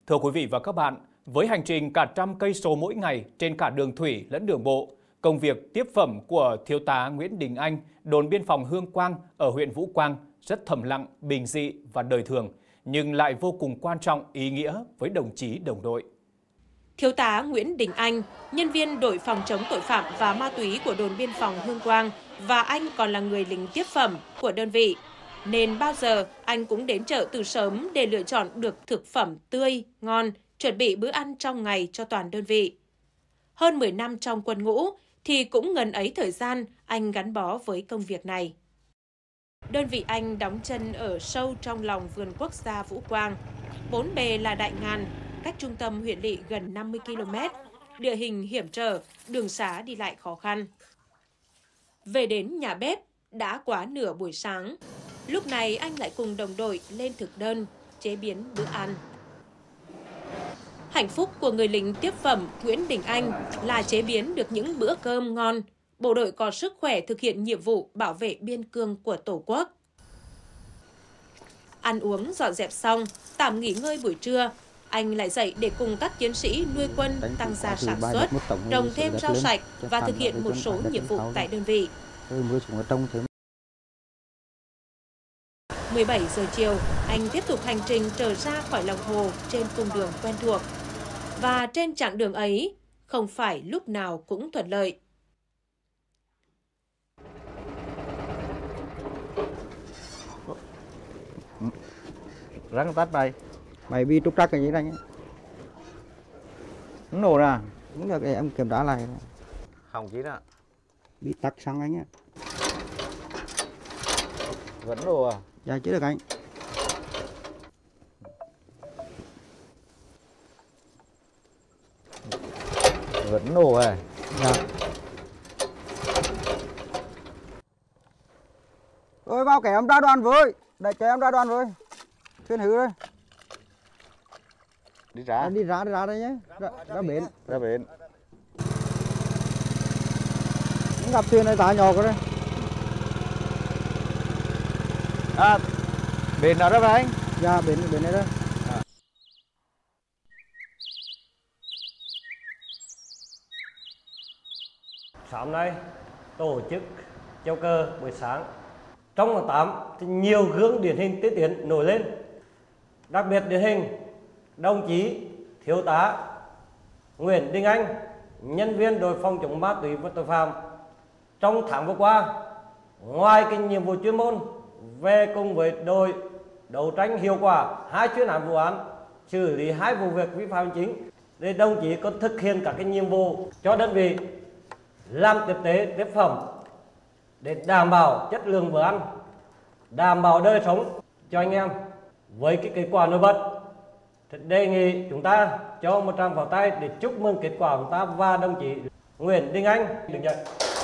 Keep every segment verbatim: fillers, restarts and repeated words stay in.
Thưa quý vị và các bạn, với hành trình cả trăm cây số mỗi ngày trên cả đường thủy lẫn đường bộ, công việc tiếp phẩm của Thiếu tá Nguyễn Đình Anh, đồn biên phòng Hương Quang ở huyện Vũ Quang rất thầm lặng, bình dị và đời thường, nhưng lại vô cùng quan trọng, ý nghĩa với đồng chí đồng đội. Thiếu tá Nguyễn Đình Anh, nhân viên đội phòng chống tội phạm và ma túy của đồn biên phòng Hương Quang, và anh còn là người lính tiếp phẩm của đơn vị. Nên bao giờ anh cũng đến chợ từ sớm để lựa chọn được thực phẩm tươi, ngon, chuẩn bị bữa ăn trong ngày cho toàn đơn vị. Hơn mười năm trong quân ngũ thì cũng ngần ấy thời gian anh gắn bó với công việc này. Đơn vị anh đóng chân ở sâu trong lòng vườn quốc gia Vũ Quang. Bốn bề là Đại Ngàn, cách trung tâm huyện lỵ gần năm mươi ki lô mét, địa hình hiểm trở, đường xá đi lại khó khăn. Về đến nhà bếp, đã quá nửa buổi sáng. Lúc này anh lại cùng đồng đội lên thực đơn, chế biến bữa ăn. Hạnh phúc của người lính tiếp phẩm Nguyễn Đình Anh là chế biến được những bữa cơm ngon, bộ đội có sức khỏe thực hiện nhiệm vụ bảo vệ biên cương của Tổ quốc. Ăn uống dọn dẹp xong, tạm nghỉ ngơi buổi trưa, anh lại dậy để cùng các chiến sĩ nuôi quân tăng gia sản xuất, trồng thêm rau sạch và thực hiện một số nhiệm vụ tại đơn vị. mười bảy giờ chiều, anh tiếp tục hành trình trở ra khỏi lòng hồ trên cung đường quen thuộc. Và trên chặng đường ấy, không phải lúc nào cũng thuận lợi. Răng tắt mày. Mày bị trục trặc cái gì đây nhé? Nó nổ ra. Đúng được, em kiểm tra lại. Không chí đó. Bị tắc xăng anh á. Vẫn nổ à? Dạ chứ được anh. Vẫn nổ à? Dạ. Ôi bao kẻ em ra đoàn với. Để cho em ra đoàn với. Thuyền hư đây. Đi ra. À, đi ra, đi ra đây nhé. Ra, ra, ra bến. Ra bến. Không gặp thuyền này tả nhỏ cơ đây. À, bến nào đó phải anh? Dạ, bến, bến này đó. À. Sáng nay, tổ chức chào cờ buổi sáng. Trong tháng tám thì nhiều gương điển hình tiên tiến nổi lên. Đặc biệt điển hình, đồng chí Thiếu tá Nguyễn Đình Anh, nhân viên đội phòng chống ma túy và tội phạm. Trong tháng vừa qua, ngoài cái nhiệm vụ chuyên môn, về cùng với đội đấu tranh hiệu quả hai chuyên án vụ án, xử lý hai vụ việc vi phạm hành chính, để đồng chí có thực hiện các cái nhiệm vụ cho đơn vị làm tiếp tế tiếp phẩm để đảm bảo chất lượng bữa ăn, đảm bảo đời sống cho anh em. Với cái kết quả nổi bật, thì đề nghị chúng ta cho một tràng pháo tay để chúc mừng kết quả của chúng ta và đồng chí Nguyễn Đình Anh được nhận.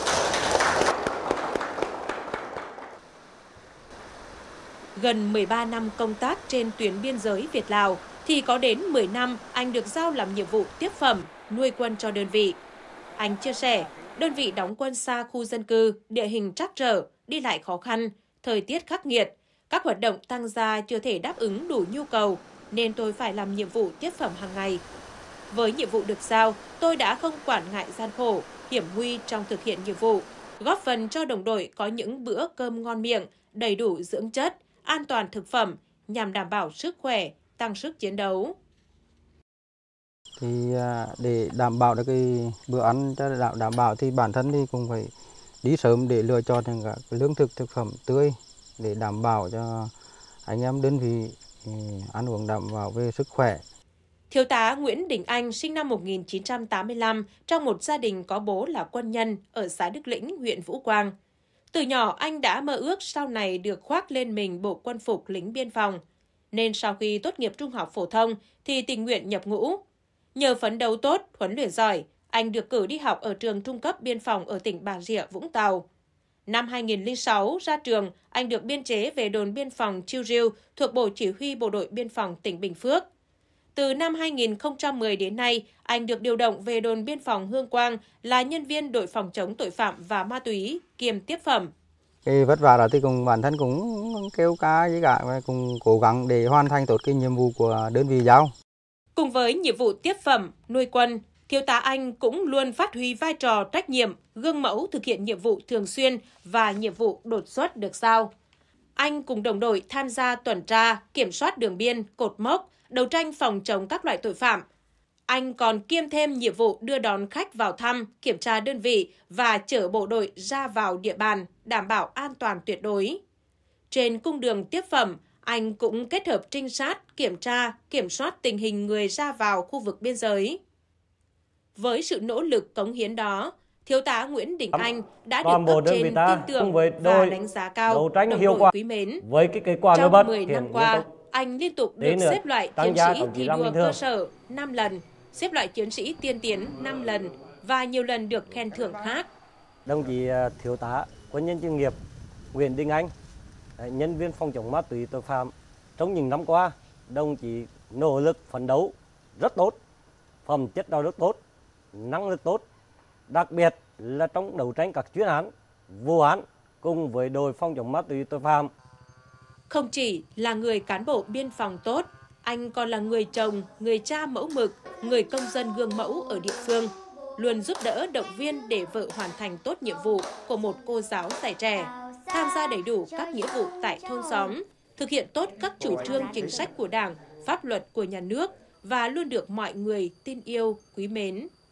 Gần mười ba năm công tác trên tuyến biên giới Việt-Lào thì có đến mười năm anh được giao làm nhiệm vụ tiếp phẩm, nuôi quân cho đơn vị. Anh chia sẻ, đơn vị đóng quân xa khu dân cư, địa hình trắc trở, đi lại khó khăn, thời tiết khắc nghiệt. Các hoạt động tăng gia chưa thể đáp ứng đủ nhu cầu, nên tôi phải làm nhiệm vụ tiếp phẩm hàng ngày. Với nhiệm vụ được giao, tôi đã không quản ngại gian khổ, hiểm nguy trong thực hiện nhiệm vụ, góp phần cho đồng đội có những bữa cơm ngon miệng, đầy đủ dưỡng chất, an toàn thực phẩm, nhằm đảm bảo sức khỏe, tăng sức chiến đấu. Thì để đảm bảo được cái bữa ăn cho đảm bảo thì bản thân thì cũng phải đi sớm để lựa chọn những cái lương thực thực phẩm tươi để đảm bảo cho anh em đơn vị ăn uống đảm bảo về sức khỏe. Thiếu tá Nguyễn Đình Anh sinh năm một nghìn chín trăm tám mươi lăm trong một gia đình có bố là quân nhân ở xã Đức Lĩnh, huyện Vũ Quang. Từ nhỏ anh đã mơ ước sau này được khoác lên mình bộ quân phục lính biên phòng, nên sau khi tốt nghiệp trung học phổ thông thì tình nguyện nhập ngũ. Nhờ phấn đấu tốt, huấn luyện giỏi, anh được cử đi học ở trường trung cấp biên phòng ở tỉnh Bà Rịa, Vũng Tàu. Năm hai nghìn không trăm lẻ sáu, ra trường, anh được biên chế về đồn biên phòng Chiêu Riêu thuộc Bộ Chỉ huy Bộ đội Biên phòng tỉnh Bình Phước. Từ năm hai nghìn không trăm mười đến nay, anh được điều động về đồn biên phòng Hương Quang là nhân viên đội phòng chống tội phạm và ma túy kiêm tiếp phẩm. Cái vất vả đó thì cùng bản thân cũng kêu ca với cả cùng cố gắng để hoàn thành tốt cái nhiệm vụ của đơn vị giao. Cùng với nhiệm vụ tiếp phẩm, nuôi quân, Thiếu tá Anh cũng luôn phát huy vai trò trách nhiệm, gương mẫu thực hiện nhiệm vụ thường xuyên và nhiệm vụ đột xuất được giao. Anh cùng đồng đội tham gia tuần tra, kiểm soát đường biên, cột mốc, đấu tranh phòng chống các loại tội phạm. Anh còn kiêm thêm nhiệm vụ đưa đón khách vào thăm, kiểm tra đơn vị và chở bộ đội ra vào địa bàn, đảm bảo an toàn tuyệt đối. Trên cung đường tiếp phẩm, anh cũng kết hợp trinh sát, kiểm tra, kiểm soát tình hình người ra vào khu vực biên giới. Với sự nỗ lực cống hiến đó, Thiếu tá Nguyễn Đình Anh đã được cấp trên tin tưởng và đánh giá cao. Đấu tranh đồng hiệu đội quả quý mến. Với cái kết quả nổi Trong bật mười năm qua, anh liên tục được nữa, xếp loại chiến gia, sĩ thi đua cơ sở năm lần, xếp loại chiến sĩ tiên tiến năm lần và nhiều lần được khen thưởng khác. Đồng chí Thiếu tá quân nhân chuyên nghiệp Nguyễn Đình Anh, nhân viên phòng chống ma túy tội phạm, trong những năm qua, đồng chí nỗ lực phấn đấu rất tốt, phẩm chất đạo đức tốt, năng lực tốt, đặc biệt là trong đấu tranh các chuyên án, vụ án cùng với đội phòng chống ma túy tội phạm. Không chỉ là người cán bộ biên phòng tốt, anh còn là người chồng, người cha mẫu mực, người công dân gương mẫu ở địa phương, luôn giúp đỡ động viên để vợ hoàn thành tốt nhiệm vụ của một cô giáo dạy trẻ, tham gia đầy đủ các nghĩa vụ tại thôn xóm, thực hiện tốt các chủ trương chính sách của Đảng, pháp luật của nhà nước và luôn được mọi người tin yêu, quý mến.